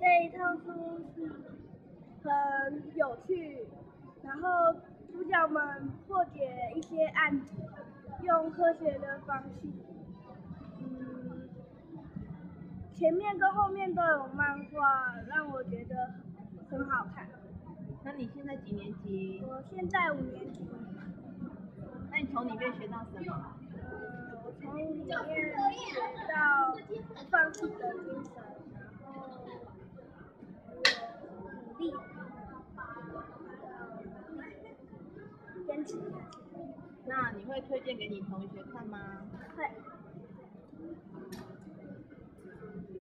这一套书是很有趣，然后主角们破解一些案子，用科学的方式。前面跟后面都有漫画，让我觉得很好看。 那你现在几年级？ 我现在5年级。 那你从里面学到什么？ 我从里面学到不放弃的精神，然后努力，坚持下去。 那你会推荐给你同学看吗？ 会。